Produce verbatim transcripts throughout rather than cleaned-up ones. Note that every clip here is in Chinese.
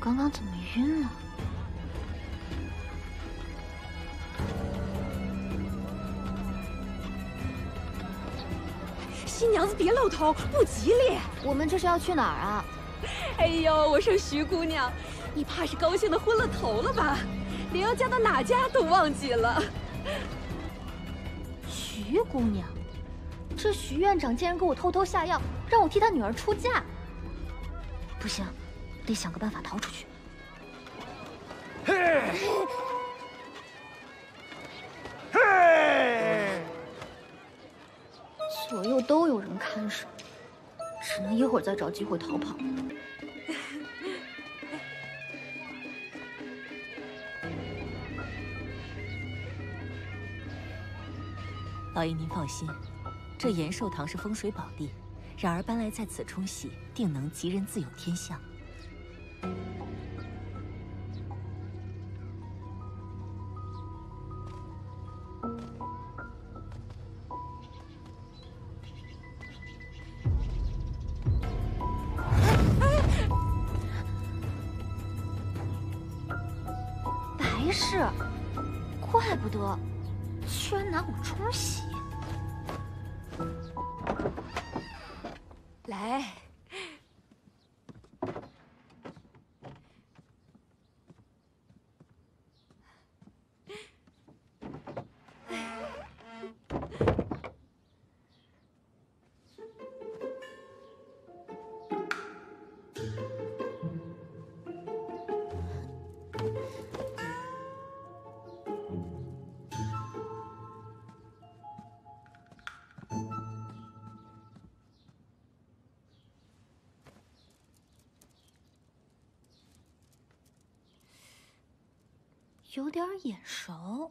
刚刚怎么晕了？ 新娘子别露头，不吉利。 我们这是要去哪儿啊？ 哎呦，我说徐姑娘，你怕是高兴的昏了头了吧？连要嫁到哪家都忘记了。 徐姑娘，这徐院长竟然给我偷偷下药，让我替他女儿出嫁。不行，得想个办法逃出去。 嘿，嘿， 左右都有人看守，只能一会儿再找机会逃跑。 老爷您放心，这延寿堂是风水宝地，冉儿搬来在此冲喜，定能吉人自有天相。 白事，怪不得，居然拿我冲喜。 来， 有点眼熟。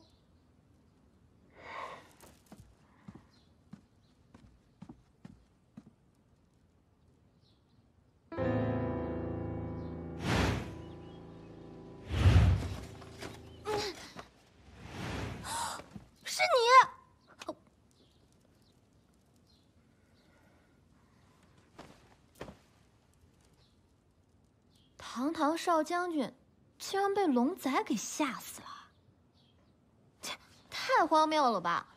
是你！堂堂少将军，竟然被龙仔给吓死了！切，太荒谬了吧！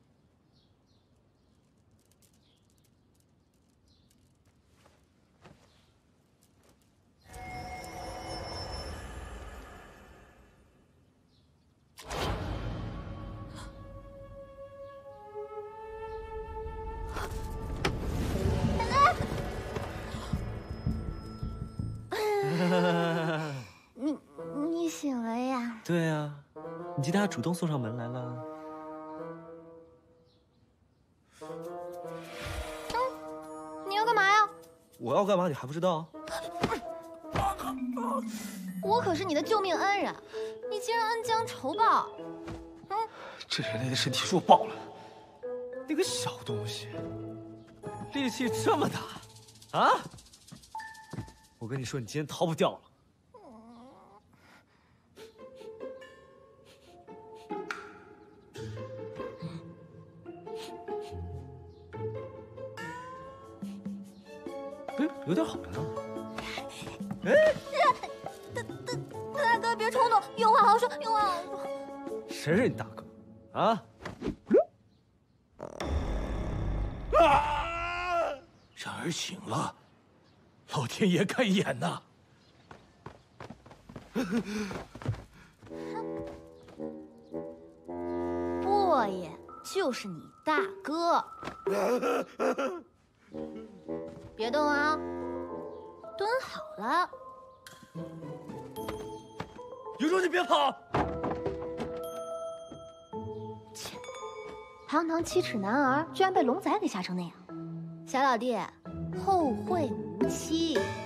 你你醒了呀？ 对啊，你记得他主动送上门来了。 嗯，你要干嘛呀？ 我要干嘛你还不知道？ 我可是你的救命恩人，你竟然恩将仇报！嗯， 这人类的身体弱爆了，那个小东西，力气这么大，啊！我跟你说，你今天逃不掉了。哎，有点好了。哎， 大大大哥，别冲动，有话好说，有话好说。 谁是你大哥？啊？啊！ 冉儿醒了，老天爷开眼呐！ 波爷就是你大哥，别动啊，蹲好了。 有种你别跑！ 切，堂堂七尺男儿，居然被龙仔给吓成那样。小老弟，后会无期。